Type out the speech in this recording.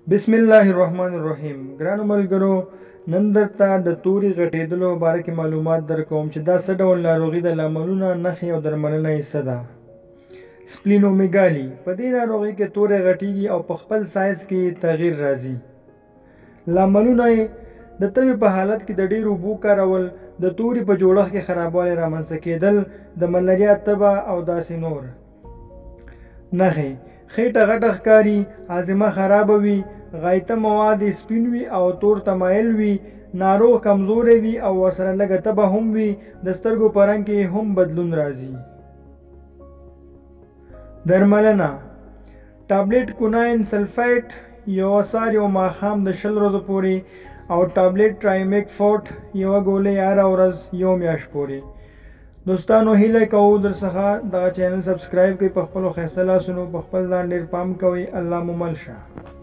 بسم الله الرحمن الرحیم. ګرانو ملګرو، نن درته د توري غټېدلو باره کې معلومات درکوم چې دا څه ډول ناروغي د لاملونه، نښې او درملنه یې څه ده. سپلینومیګالي په دې ناروغۍ کې توري غټېږي او په خپل سایز کې تغییر راځي. لاملونه یې د تبې په حالت کې د ډېرو اوبو کارول، د توري په جوړښت کې خرابوالی رامنځته کېدل، د ملاریا تبه او داسې نور. نښې: خېټه غټه ښکاري، هاضمه خرابه وي، غایطه مواد سپین وي او تور تمایل وي، ناروغ کمزوری وي او ورسره لږه تبه هم وي، د سترګو په رنګ کې هم بدلون راځي. درملنه: ټابلیټ کوناین سلفیټ یوه سهار یو ماښام د 20 ورځو پورې او ټابلیټ ټرایمیک فورټ یوه ګولۍ هره ورځ یو میاشت پورې. دوستانو، هیله کوو در څخه دغه چینل سبسکرایب کړئ. په خپلو ښایسته لاسونو په خپل ځان ډېر پام کوئ. الله مو مل شه.